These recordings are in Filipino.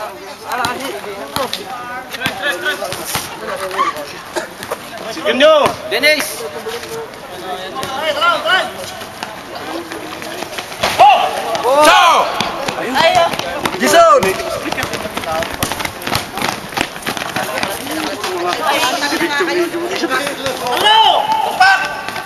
Sige nyo! Dennis! Ciao! Gison! Hello! Pak!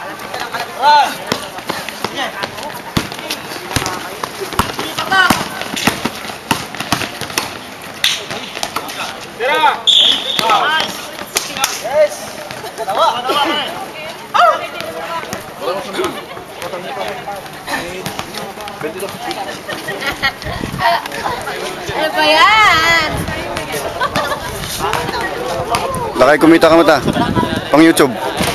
Tira! Yes! Tawa! Ano ba yan? Lakay kumita ka mata. Pang YouTube.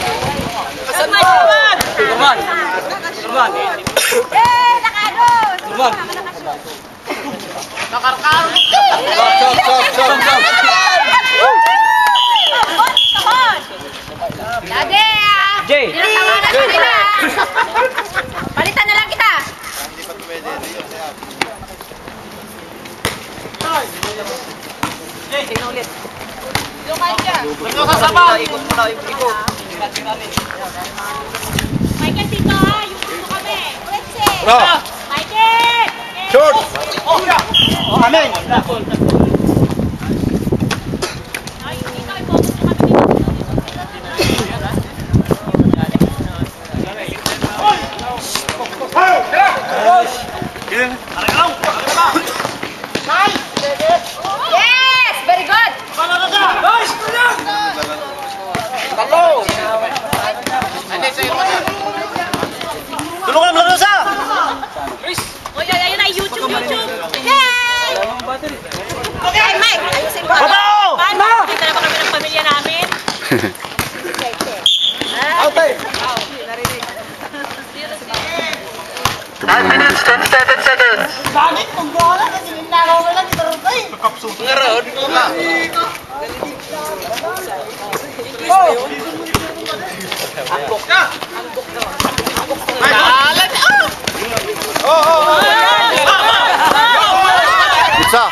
Turban! Turban! Eh, nakaros! Turban! Nakarkar! Stop! Dade! Jay! Palitan na lang kita! Jay, tingnan ulit. Lumay ka! Ikot mo na, ikot. Michael, dito ha! Yung gusto kami! Bro! Michael! Short! Oh, amen! Ay, ikaw, i-focus nyo kami dito. Yes! Very good! Tulungan mo lang sa! Uy, ayun na, YouTube! Yay! Ay, Mike! Ayusin mo! Paano? Kita na ba kami ng pamilya namin? Outside! 9 minutes, 27 seconds. Bakit? Kung bola kasi nilagaw mo lang dito rin. Ngaroon ko nga. Ambok na! Ambok na! Mahalan! Pizza.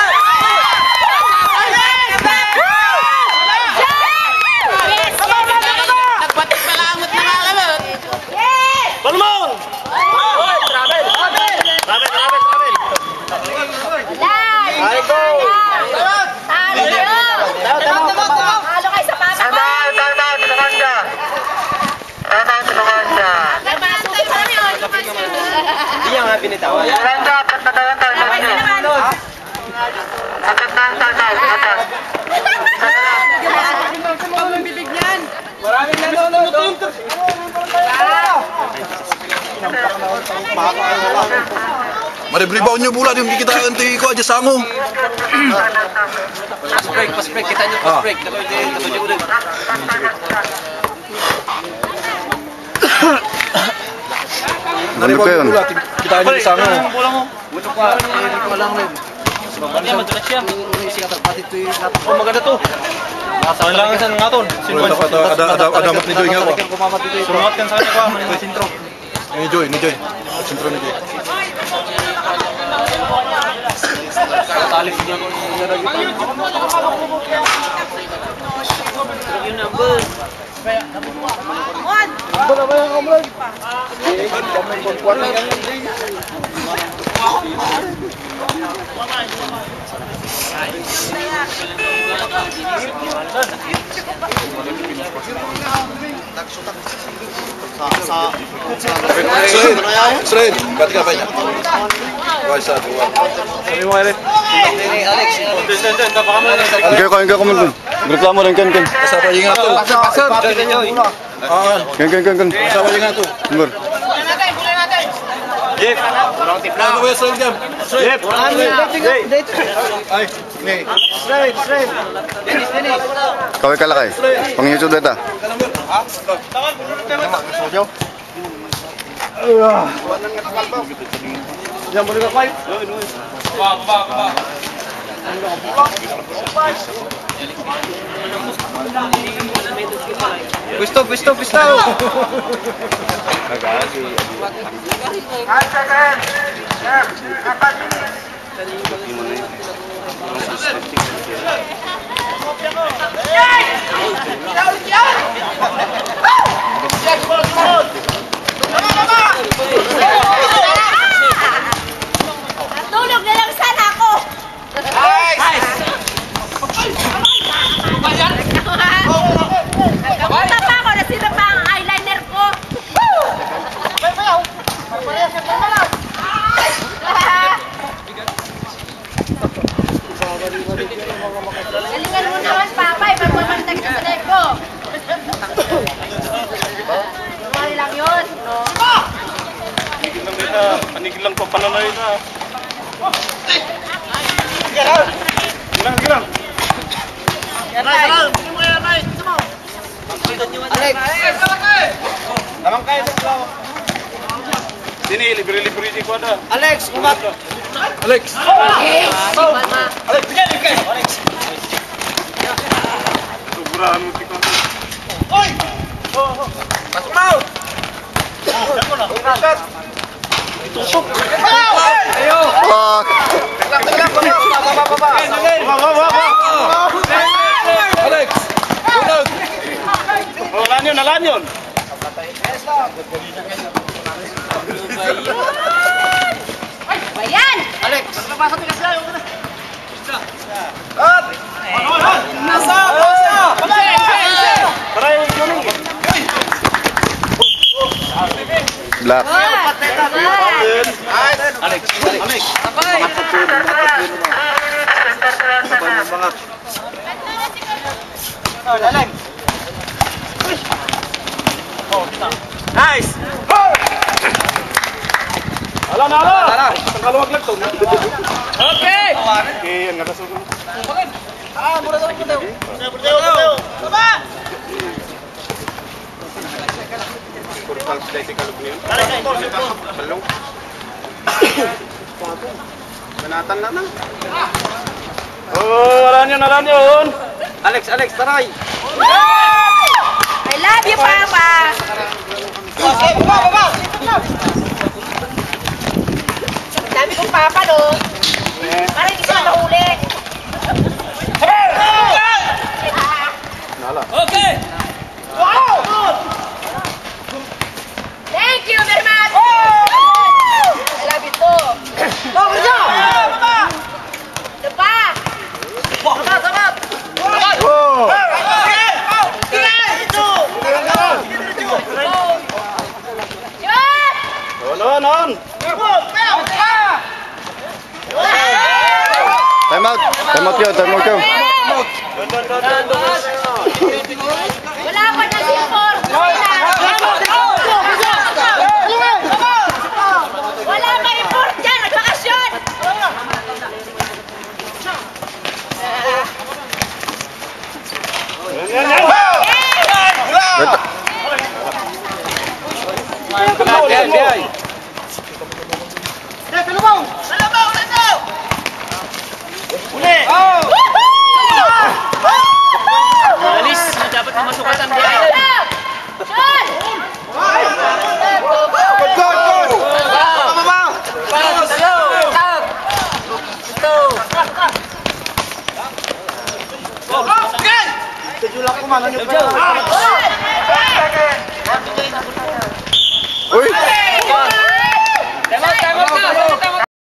Nagbatik malamot na mga kalot! Balmong! Ay, go! Talo nyo! Talo kayo sa papa ko! Time out, tulungan siya. Nagpapatay pa yun! Hindi niya nga binitawan. Tulungan siya, pagkatayan tayo. Kapay na naman! Pagkatayan tayo, pagkatayan. Maraming nanonood. Maribribaw nyo bulan yung kita anti ko aja sango. Pas break, kita nyo pas break. Katuloy ulit. Ano ka yun? Kita nyo sango. Buto pa, hindi ko lang rin. Ano yan, madulas siya. Oh, maganda to. Saan lang yan nga to? Ada mat ni Joy nga ko. Sumungat kan sa kanya ko, maningay sintro. Ni Joy. Sentro ni Joy. Talip niya ko. Yung number. Sren, berarti apa ya? Wasa dua. Sabi mo Alex. Alex. Angka ko man. Reklamo rin kan. Sa pa yung ato. Pasar. Kan. Sa pa yung ato. Number. Yep. Kurang tipla. Ano ba Sren jam? Yep. Ay, ni. Sren. Dennis. Kaway kalakay. Pang YouTube data. Sojo. Jam boleh ka fight? Ba. Gusto. 5 seconds. Left. 4 minutes. Galingan mo naman, Papay. Pagpapantag ka sa leg ko. Mali lang yun. No? Panigil lang pa pananoy na. Gilang. Alex! Namang kayo sa klaw. Sini, libre-libre di ko ada. Alex, umat! Alex! Alex, bigyan! Alex! Sobrang mo ko. Pasok mo! Tusok! Ayo! Alex! Nalan yun! Ayan! Alex! Black. Alex! Nice! Ala! Ang kaluwag lang to. Okay! Okay, ang naraso ko. Mura daw po daw. Baba! Kurang sedikit kalau punya. Belum. Penatan na. Oh, nalan yun. Alex, taray! I love you, Papa! Baba! Dami kong Papa, no? Parang hindi sila nahuli. Okay! Thank you very much! I love you too. Ito pa! Sabat! Oh! Yun! Non. Time out yun. Wala pa na sipor! Wala pa import dyan! Nagbakasyon! Biay! Alis, dapat memasukkan dia. Sean! Tujuh laku mana nyoba?